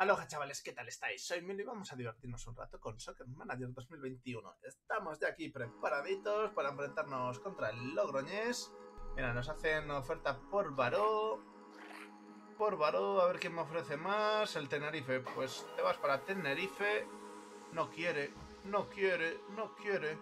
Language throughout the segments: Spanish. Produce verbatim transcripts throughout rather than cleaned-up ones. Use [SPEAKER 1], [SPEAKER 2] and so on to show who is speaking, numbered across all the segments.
[SPEAKER 1] Aloha chavales, ¿qué tal estáis? Soy Milo y vamos a divertirnos un rato con Soccer Manager dos mil veintiuno. Estamos ya aquí preparaditos para enfrentarnos contra el Logroñés. Mira, nos hacen oferta por Baró. Por Baró, a ver quién me ofrece más. El Tenerife, pues te vas para Tenerife. No quiere, no quiere, no quiere.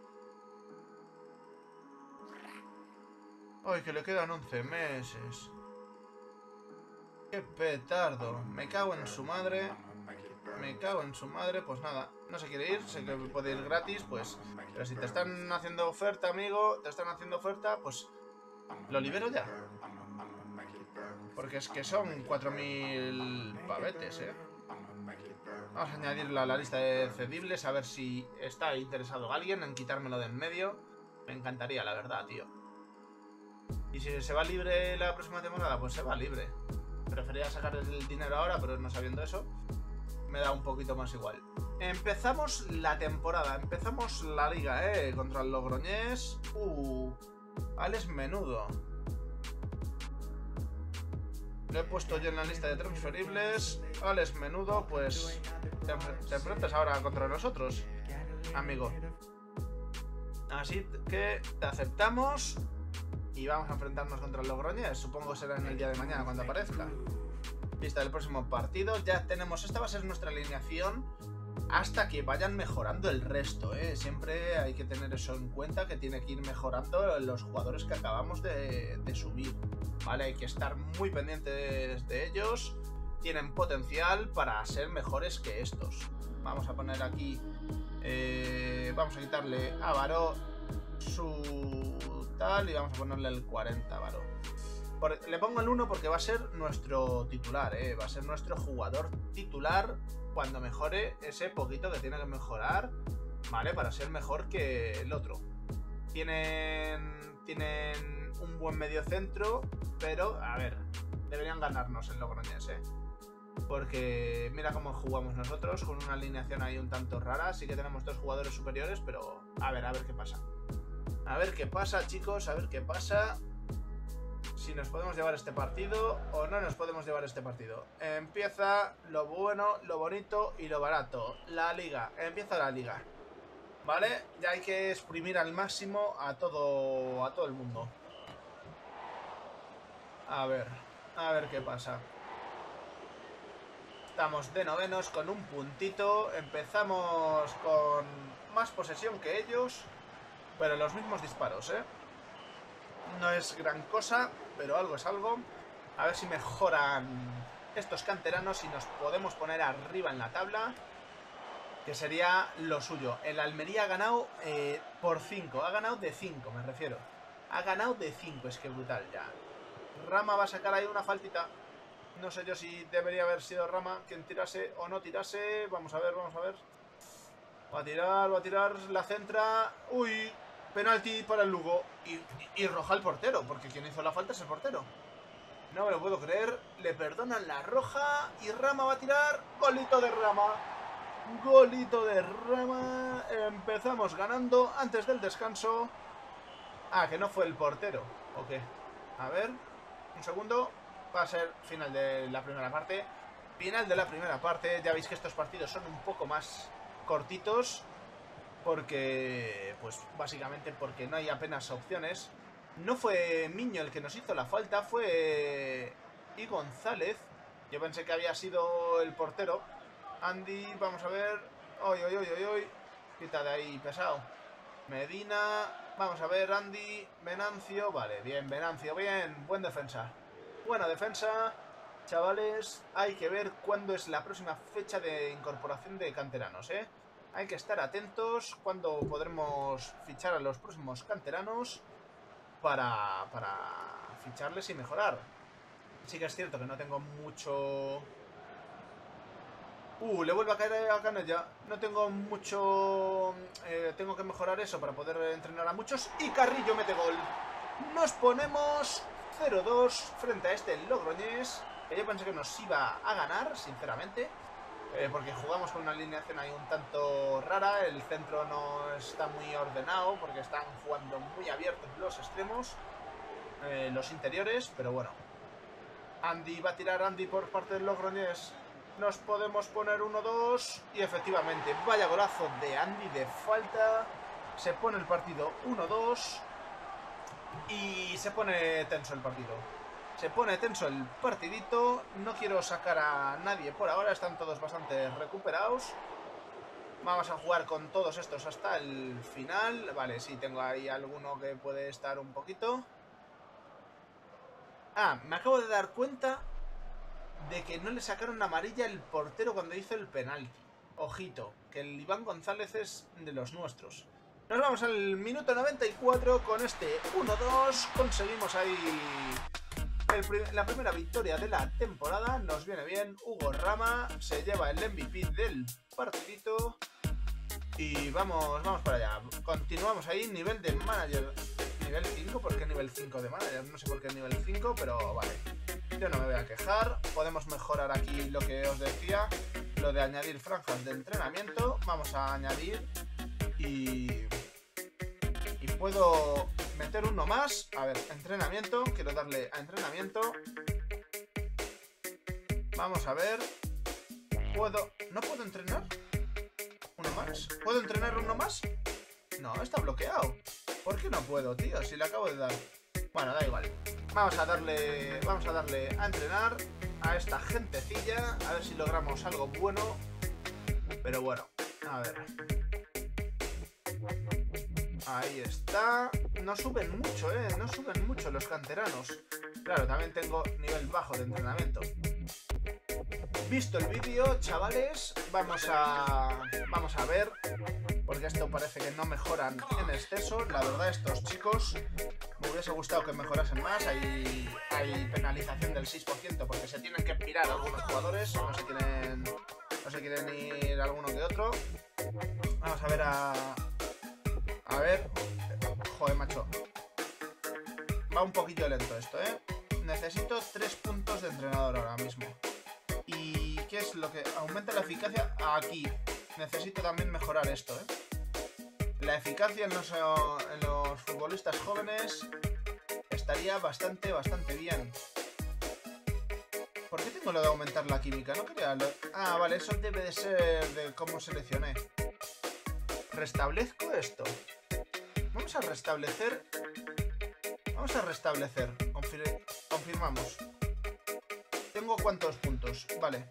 [SPEAKER 1] Ay, que le quedan once meses. ¡Qué petardo! Me cago en su madre. Me cago en su madre. Pues nada, no se quiere ir. Sé que puede ir gratis, pues. Pero si te están haciendo oferta, amigo, te están haciendo oferta, pues lo libero ya. Porque es que son cuatro mil pavetes, ¿eh? Vamos a añadirlo a la lista de cedibles, a ver si está interesado alguien en quitármelo de en medio. Me encantaría, la verdad, tío. Y si se va libre la próxima temporada, pues se va libre. Prefería sacar el dinero ahora, pero no sabiendo eso, me da un poquito más igual. Empezamos la temporada, empezamos la liga, ¿eh? Contra el Logroñés. Uh, Alex Menudo. Lo he puesto yo en la lista de transferibles. Alex Menudo, pues te, te enfrentas ahora contra nosotros, amigo. Así que te aceptamos y vamos a enfrentarnos contra el Logroñés. Supongo que será en el día de mañana cuando aparezca. Lista del próximo partido. Ya tenemos, esta va a ser nuestra alineación hasta que vayan mejorando el resto, ¿eh? Siempre hay que tener eso en cuenta, que tiene que ir mejorando los jugadores que acabamos de, de subir, ¿vale? Hay que estar muy pendientes de ellos. Tienen potencial para ser mejores que estos. Vamos a poner aquí, eh, vamos a quitarle a Baró su tal y vamos a ponerle el cuarenta a Baró. Por, le pongo el uno porque va a ser nuestro titular, ¿eh? Va a ser nuestro jugador titular cuando mejore ese poquito que tiene que mejorar, ¿vale? Para ser mejor que el otro. Tienen, tienen un buen medio centro, pero, a ver, deberían ganarnos el Logroñés, ¿eh? Porque mira cómo jugamos nosotros, con una alineación ahí un tanto rara. Sí que tenemos dos jugadores superiores, pero a ver, a ver qué pasa. A ver qué pasa, chicos, a ver qué pasa. Si nos podemos llevar este partido o no nos podemos llevar este partido. Empieza lo bueno, lo bonito y lo barato. La liga, empieza la liga. ¿Vale? Ya hay que exprimir al máximo a todo, a todo el mundo. A ver, a ver qué pasa. Estamos de novenos con un puntito. Empezamos con más posesión que ellos, pero los mismos disparos, ¿eh? No es gran cosa, pero algo es algo. A ver si mejoran estos canteranos y nos podemos poner arriba en la tabla, que sería lo suyo. El Almería ha ganado eh, por cinco. Ha ganado de cinco, me refiero. Ha ganado de cinco, es que brutal ya. Rama va a sacar ahí una faltita. No sé yo si debería haber sido Rama quien tirase o no tirase. Vamos a ver, vamos a ver. Va a tirar, va a tirar, la centra. Uy, penalti para el Lugo. Y, y, y roja al portero, porque quien hizo la falta es el portero. No me lo puedo creer. Le perdonan la roja y Rama va a tirar. Golito de Rama. Golito de Rama. Empezamos ganando antes del descanso. Ah, que no fue el portero. Ok. A ver. Un segundo. Va a ser final de la primera parte. Final de la primera parte. Ya veis que estos partidos son un poco más cortitos. Porque, pues básicamente porque no hay apenas opciones. No fue Miño el que nos hizo la falta, fue I González. Yo pensé que había sido el portero. Andy, vamos a ver. Oy, oy, oy, oy, oy. Quita de ahí, pesado. Medina, vamos a ver, Andy. Venancio, vale, bien, Venancio, bien. Buen defensa. Buena defensa. Chavales, hay que ver cuándo es la próxima fecha de incorporación de canteranos, ¿eh? Hay que estar atentos cuando podremos fichar a los próximos canteranos para, para ficharles y mejorar. Sí que es cierto que no tengo mucho... Uh, le vuelve a caer a Canella. No tengo mucho... Eh, tengo que mejorar eso para poder entrenar a muchos. Y Carrillo mete gol. Nos ponemos cero dos frente a este Logroñés, que yo pensé que nos iba a ganar, sinceramente. Eh, porque jugamos con una alineación ahí un tanto rara. El centro no está muy ordenado porque están jugando muy abiertos los extremos, eh, los interiores, pero bueno. Andy va a tirar, Andy por parte del Logroñés. nos podemos poner uno dos. Y efectivamente, vaya golazo de Andy de falta. Se pone el partido uno dos. Y se pone tenso el partido. Se pone tenso el partidito. No quiero sacar a nadie por ahora. Están todos bastante recuperados. Vamos a jugar con todos estos hasta el final. Vale, sí, tengo ahí alguno que puede estar un poquito. Ah, me acabo de dar cuenta de que no le sacaron amarilla el portero cuando hizo el penalti. Ojito, que el Iván González es de los nuestros. Nos vamos al minuto noventa y cuatro con este uno dos. Conseguimos ahí el, la primera victoria de la temporada. Nos viene bien. Hugo Rama se lleva el M V P del partidito. Y vamos, vamos para allá. Continuamos ahí, nivel de manager. Nivel cinco, ¿por qué nivel cinco de manager? No sé por qué nivel cinco, pero vale. Yo no me voy a quejar. Podemos mejorar aquí lo que os decía. Lo de añadir franjas de entrenamiento. Vamos a añadir. Y... Y puedo meter uno más. A ver, entrenamiento. Quiero darle a entrenamiento. Vamos a ver. ¿Puedo? ¿No puedo entrenar? ¿Uno más? ¿Puedo entrenar uno más? No, está bloqueado. ¿Por qué no puedo, tío? Si le acabo de dar. Bueno, da igual. Vamos a darle. Vamos a darle a entrenar a esta gentecilla. A ver si logramos algo bueno. Pero bueno, a ver. Ahí está. No suben mucho, eh. No suben mucho los canteranos. Claro, también tengo nivel bajo de entrenamiento. Visto el vídeo, chavales, vamos a. Vamos a ver. Porque esto parece que no mejoran en exceso. La verdad, estos chicos me hubiese gustado que mejorasen más. Hay, hay penalización del seis por ciento porque se tienen que pirar algunos jugadores. No se quieren, no se quieren ir alguno que otro. Vamos a ver a... A ver... Joder, macho. Va un poquillo lento esto, ¿eh? Necesito tres puntos de entrenador ahora mismo. ¿Y qué es lo que aumenta la eficacia? Aquí. Necesito también mejorar esto, ¿eh? La eficacia en los, en los futbolistas jóvenes estaría bastante, bastante bien. ¿Por qué tengo lo de aumentar la química? No quería lo... Ah, vale, eso debe de ser de cómo seleccioné. Restablezco esto. Vamos a restablecer. Vamos a restablecer. Confir... Confirmamos. ¿Tengo cuántos puntos? Vale.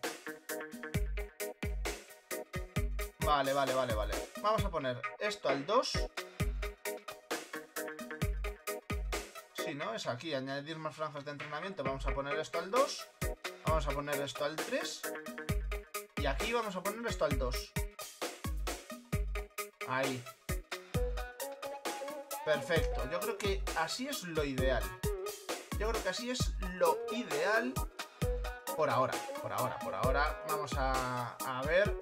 [SPEAKER 1] Vale, vale, vale, vale. Vamos a poner esto al dos. Sí, ¿no? Es aquí, añadir más franjas de entrenamiento. Vamos a poner esto al dos. Vamos a poner esto al tres. Y aquí vamos a poner esto al dos. Ahí. Perfecto. Yo creo que así es lo ideal. Yo creo que así es lo ideal por ahora. Por ahora, por ahora. Vamos a, a ver...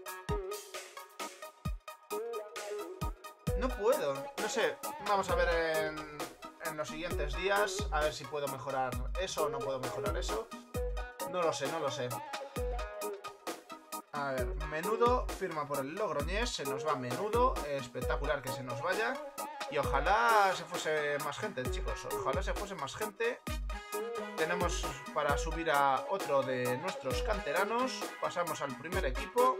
[SPEAKER 1] No puedo, no sé, vamos a ver en, en los siguientes días, a ver si puedo mejorar eso o no puedo mejorar eso. No lo sé, no lo sé. A ver, Menudo firma por el Logroñés, se nos va Menudo, espectacular que se nos vaya. Y ojalá se fuese más gente, chicos, ojalá se fuese más gente. Tenemos para subir a otro de nuestros canteranos, pasamos al primer equipo.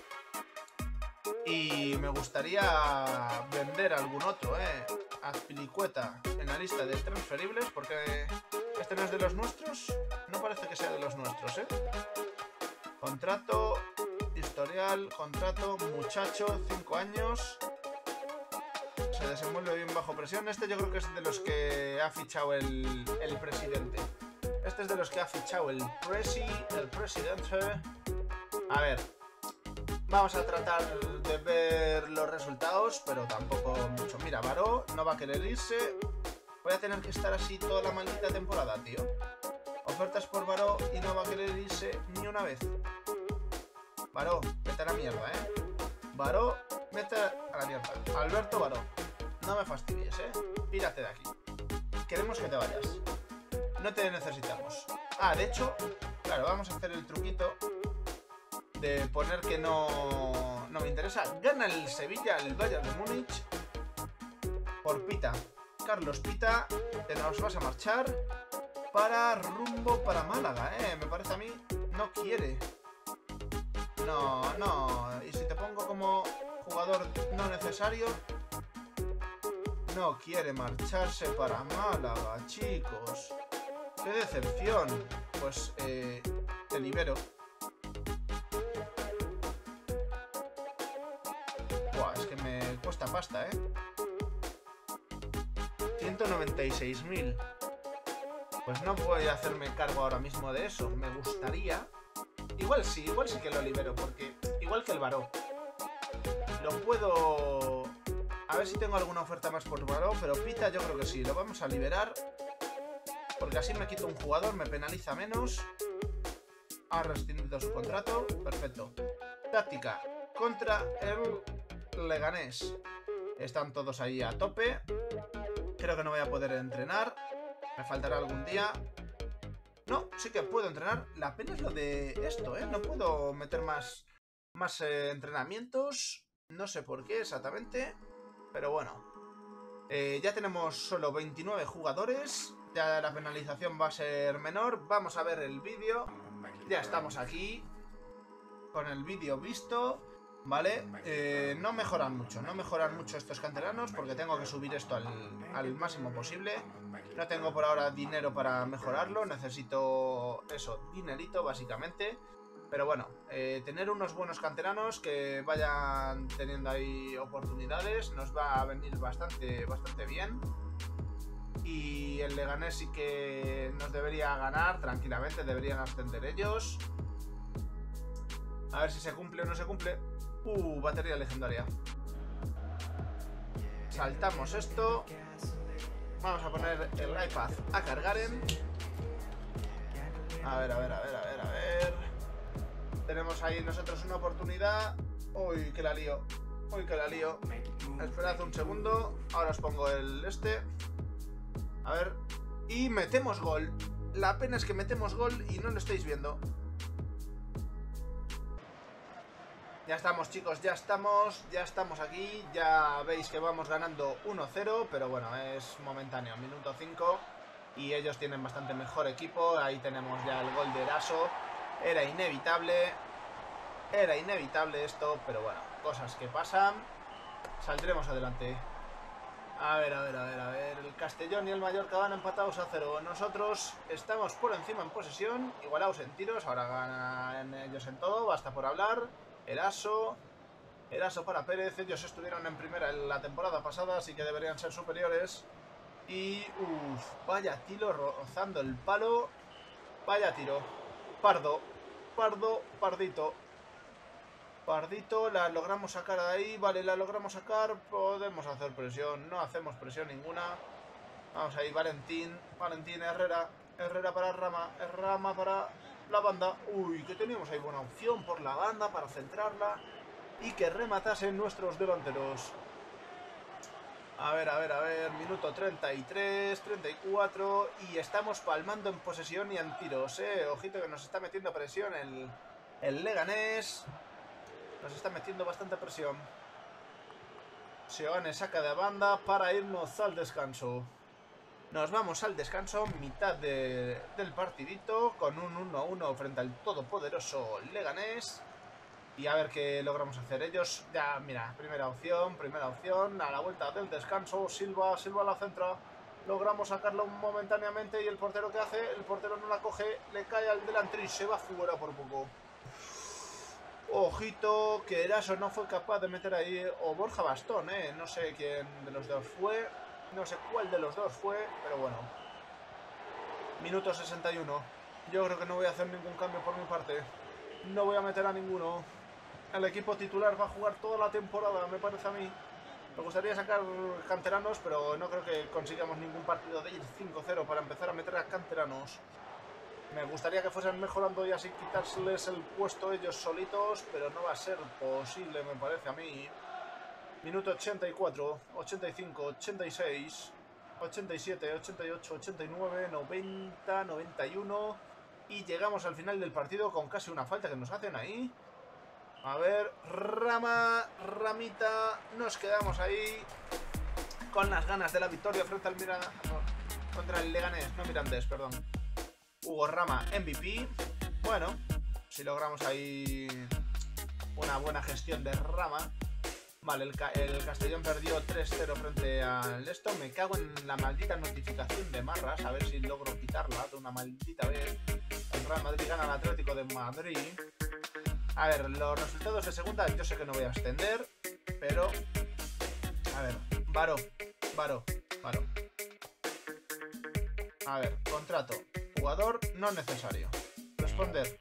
[SPEAKER 1] Y me gustaría vender algún otro, eh. Azpilicueta en la lista de transferibles, porque este no es de los nuestros. No parece que sea de los nuestros, eh. Contrato, historial, contrato, muchacho, cinco años. Se desenvuelve bien bajo presión. Este yo creo que es de los que ha fichado el, el presidente. Este es de los que ha fichado el presi, el presidente. A ver. Vamos a tratar de ver los resultados, pero tampoco mucho. Mira, Baró no va a querer irse. Voy a tener que estar así toda la maldita temporada, tío. Ofertas por Baró y no va a querer irse ni una vez. Baró, vete a la mierda, ¿eh? Baró, vete a la mierda. Alberto Baró, no me fastidies, ¿eh? Pírate de aquí. Queremos que te vayas. No te necesitamos. Ah, de hecho, claro, vamos a hacer el truquito de poner que no, no me interesa. Gana el Sevilla, el Bayern de Múnich por Pita. Carlos Pita, te nos vas a marchar para rumbo para Málaga, eh. Me parece a mí, no quiere. no, no. Y si te pongo como jugador no necesario... No quiere marcharse para Málaga, chicos. ¡Qué decepción! Pues, eh, te libero. Buah, es que me cuesta pasta, ¿eh? ciento noventa y seis mil. Pues no voy a hacerme cargo ahora mismo de eso. Me gustaría... Igual sí, igual sí que lo libero, porque... Igual que el Baró. Lo puedo... A ver si tengo alguna oferta más por Baró, pero Pita yo creo que sí. Lo vamos a liberar. Porque así me quito un jugador, me penaliza menos. Ha rescindido su contrato. Perfecto. Táctica. Contra el Leganés. Están todos ahí a tope. Creo que no voy a poder entrenar. Me faltará algún día. No, sí que puedo entrenar. La pena es lo de esto, ¿eh? No puedo meter más, más eh, entrenamientos. No sé por qué exactamente. Pero bueno. Eh, ya tenemos solo veintinueve jugadores. Ya la penalización va a ser menor. Vamos a ver el vídeo. Ya estamos aquí. Con el vídeo visto. ¿Vale? Eh, no mejoran mucho. No mejoran mucho estos canteranos. Porque tengo que subir esto al, al máximo posible. No tengo por ahora dinero para mejorarlo. Necesito eso, dinerito básicamente. Pero bueno, eh, tener unos buenos canteranos que vayan teniendo ahí oportunidades nos va a venir bastante, bastante bien. Y el Leganés sí que nos debería ganar tranquilamente, deberían ascender ellos. A ver si se cumple o no se cumple. Uh, batería legendaria. Saltamos esto. Vamos a poner el iPad a cargar en... A ver, a ver, a ver, a ver, a ver... Tenemos ahí nosotros una oportunidad. Uy, que la lío. Uy, que la lío. Esperad un segundo. Ahora os pongo el este. A ver. Y metemos gol. La pena es que metemos gol y no lo estáis viendo. Ya estamos, chicos, ya estamos. Ya estamos aquí. Ya veis que vamos ganando uno cero. Pero bueno, es momentáneo. Minuto cinco. Y ellos tienen bastante mejor equipo. Ahí tenemos ya el gol de Eraso. Era inevitable. Era inevitable esto. Pero bueno, cosas que pasan. Saldremos adelante. A ver, a ver, a ver, a ver. El Castellón y el Mallorca van empatados a cero. Nosotros estamos por encima en posesión. Igualados en tiros. Ahora ganan ellos en todo. Basta por hablar. Eraso. Eraso para Pérez. Ellos estuvieron en primera en la temporada pasada. Así que deberían ser superiores. Y... uff, vaya tiro rozando el palo. Vaya tiro. Pardo, Pardo, Pardito. Pardito, la logramos sacar de ahí. Vale, la logramos sacar. Podemos hacer presión. No hacemos presión ninguna. Vamos ahí, Valentín. Valentín, Herrera. Herrera para Rama. Rama para la banda. Uy, que teníamos ahí buena opción por la banda para centrarla. Y que rematasen nuestros delanteros. A ver, a ver, a ver, minuto treinta y tres, treinta y cuatro y estamos palmando en posesión y en tiros, eh. Ojito que nos está metiendo presión el, el Leganés. Nos está metiendo bastante presión. Seoane saca de banda para irnos al descanso. Nos vamos al descanso, mitad de, del partidito, con un uno a uno frente al todopoderoso Leganés. Y a ver qué logramos hacer. Ellos, ya, mira, primera opción, primera opción. A la vuelta del descanso, Silva, Silva la centra. Logramos sacarlo momentáneamente. Y el portero, ¿qué hace? El portero no la coge, le cae al delantero y se va fuera por poco. Ojito, que Eraso no fue capaz de meter ahí. O Borja Bastón, eh. No sé quién de los dos fue. No sé cuál de los dos fue, pero bueno. Minuto sesenta y uno. Yo creo que no voy a hacer ningún cambio por mi parte. No voy a meter a ninguno. El equipo titular va a jugar toda la temporada, me parece a mí. Me gustaría sacar canteranos, pero no creo que consigamos ningún partido de ir cinco cero para empezar a meter a canteranos. Me gustaría que fuesen mejorando y así quitárseles el puesto ellos solitos, pero no va a ser posible, me parece a mí. Minuto ochenta y cuatro, ochenta y cinco, ochenta y seis, ochenta y siete, ochenta y ocho, ochenta y nueve, noventa, noventa y uno... Y llegamos al final del partido con casi una falta que nos hacen ahí. A ver, Rama, Ramita, nos quedamos ahí con las ganas de la victoria frente al Miranda, no, contra el Leganés, no Mirandés, perdón. Hugo Rama, M V P. Bueno, si logramos ahí una buena gestión de rama. Vale, el, ca el Castellón perdió tres cero frente al esto. Me cago en la maldita notificación de Marras. A ver si logro quitarla de una maldita vez. El Real Madrid gana al Atlético de Madrid. A ver, los resultados de segunda yo sé que no voy a extender, pero... A ver, Varo, Varo, Varo. A ver, contrato. Jugador no necesario. Responder.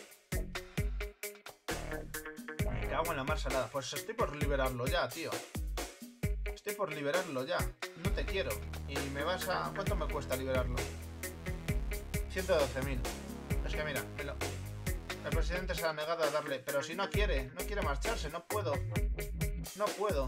[SPEAKER 1] Me cago en la mar salada. Pues estoy por liberarlo ya, tío. Estoy por liberarlo ya. No te quiero. Y me vas a... ¿Cuánto me cuesta liberarlo? ciento doce mil. Es que mira, me lo... El presidente se ha negado a darle... Pero si no quiere, no quiere marcharse, no puedo. No puedo.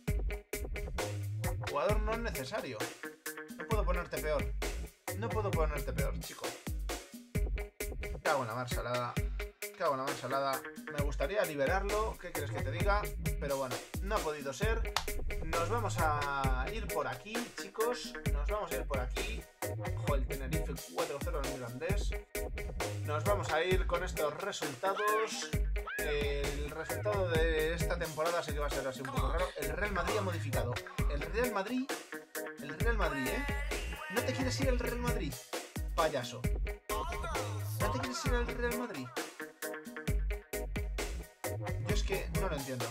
[SPEAKER 1] Jugador no es necesario. No puedo ponerte peor. No puedo ponerte peor, chico. Cago en la mar salada. Cago en la mar salada. Me gustaría liberarlo, ¿qué quieres que te diga? Pero bueno, no ha podido ser. Nos vamos a ir por aquí, chicos. Nos vamos a ir por aquí. Ojo, el Tenerife cuatro cero en el Mirandés. Nos vamos a ir con estos resultados. El resultado de esta temporada sí que va a ser así un poco raro. El Real Madrid ha modificado. El Real Madrid... El Real Madrid, ¿eh? ¿No te quieres ir al Real Madrid? Payaso. ¿No te quieres ir al Real Madrid? Yo es que no lo entiendo.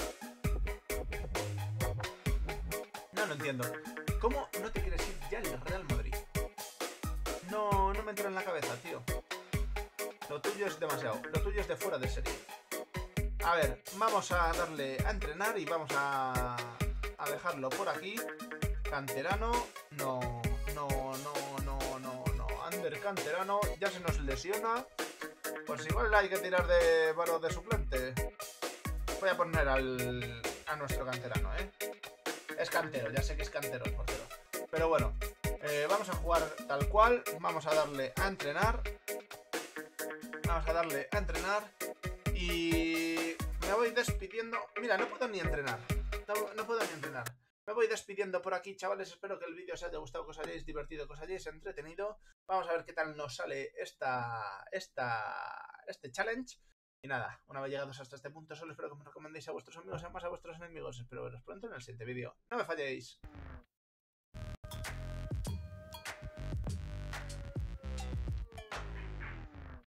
[SPEAKER 1] No lo entiendo. ¿Cómo no te quieres ir ya al Real Madrid? No, no me entra en la cabeza, tío. Lo tuyo es demasiado. Lo tuyo es de fuera de serie. A ver, vamos a darle a entrenar y vamos a, a dejarlo por aquí. Canterano, no, no, no, no, no, no. Ander Canterano, ya se nos lesiona. Pues igual hay que tirar de Varo de suplente. Voy a poner al, a nuestro canterano, ¿eh? Es cantero, ya sé que es cantero el portero. Pero bueno, eh, vamos a jugar tal cual. Vamos a darle a entrenar. Vamos a darle a entrenar. Y me voy despidiendo. Mira, no puedo ni entrenar. No, no puedo ni entrenar. Me voy despidiendo por aquí, chavales. Espero que el vídeo os haya gustado, que os hayáis divertido, que os hayáis entretenido. Vamos a ver qué tal nos sale esta, esta, este challenge. Y nada, una vez llegados hasta este punto, solo espero que me recomendéis a vuestros amigos y más a vuestros enemigos. Espero veros pronto en el siguiente vídeo. ¡No me falléis!